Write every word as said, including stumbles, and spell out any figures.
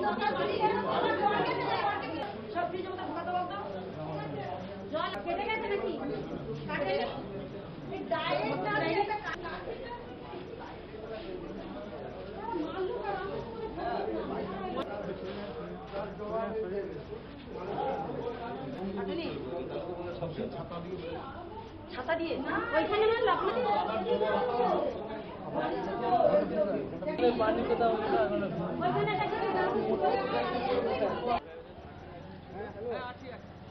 জল কেটে গেছে নাকি কাটে ডাইরেক্ট না ছাতা দিয়ে ওইখানে না লকমাটি পানি কোথাও ওইখানে